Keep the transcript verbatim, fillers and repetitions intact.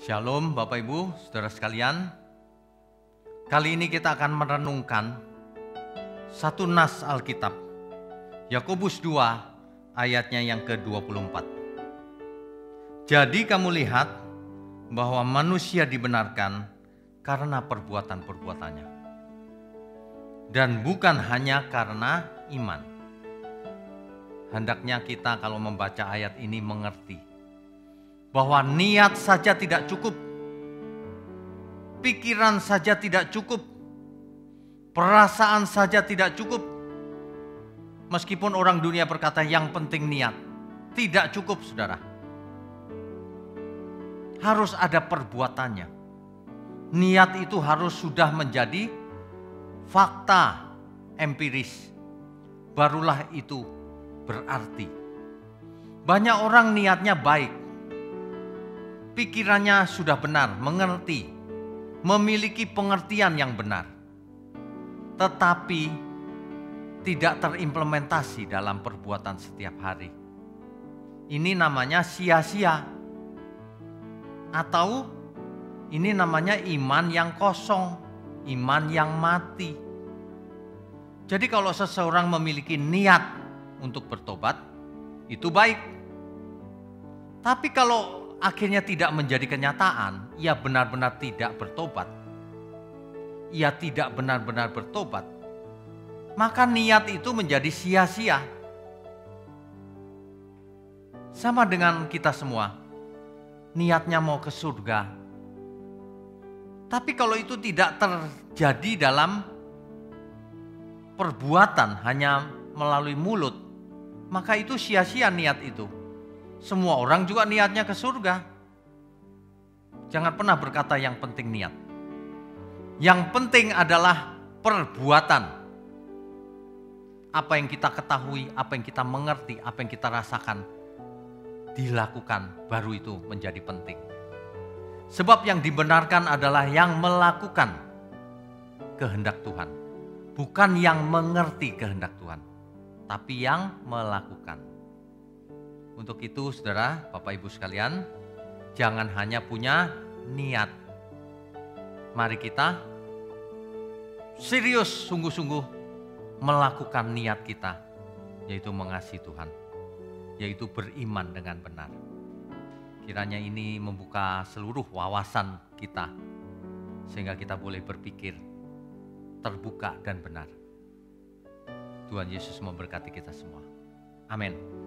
Shalom Bapak Ibu, Saudara sekalian. Kali ini kita akan merenungkan satu nas Alkitab, Yakobus dua ayatnya yang ke dua puluh empat. Jadi kamu lihat bahwa manusia dibenarkan karena perbuatan-perbuatannya, dan bukan hanya karena iman. Hendaknya kita kalau membaca ayat ini mengerti bahwa niat saja tidak cukup, pikiran saja tidak cukup, perasaan saja tidak cukup. Meskipun orang dunia berkata yang penting niat, tidak cukup saudara. Harus ada perbuatannya. Niat itu harus sudah menjadi fakta empiris. Barulah itu berarti. Banyak orang niatnya baik, pikirannya sudah benar, mengerti, memiliki pengertian yang benar, tetapi tidak terimplementasi dalam perbuatan setiap hari. Ini namanya sia-sia, atau ini namanya iman yang kosong, iman yang mati. Jadi kalau seseorang memiliki niat untuk bertobat, itu baik. Tapi kalau akhirnya tidak menjadi kenyataan, ia benar-benar tidak bertobat, ia tidak benar-benar bertobat, maka niat itu menjadi sia-sia. Sama dengan kita semua, niatnya mau ke surga, tapi kalau itu tidak terjadi dalam perbuatan, hanya melalui mulut, maka itu sia-sia niat itu. Semua orang juga niatnya ke surga. Jangan pernah berkata yang penting niat. Yang penting adalah perbuatan. Apa yang kita ketahui, apa yang kita mengerti, apa yang kita rasakan, dilakukan, baru itu menjadi penting. Sebab yang dibenarkan adalah yang melakukan kehendak Tuhan. Bukan yang mengerti kehendak Tuhan, tapi yang melakukan. Untuk itu saudara, Bapak Ibu sekalian, jangan hanya punya niat. Mari kita serius sungguh-sungguh melakukan niat kita, yaitu mengasihi Tuhan, yaitu beriman dengan benar. Kiranya ini membuka seluruh wawasan kita, sehingga kita boleh berpikir terbuka dan benar. Tuhan Yesus memberkati kita semua. Amin.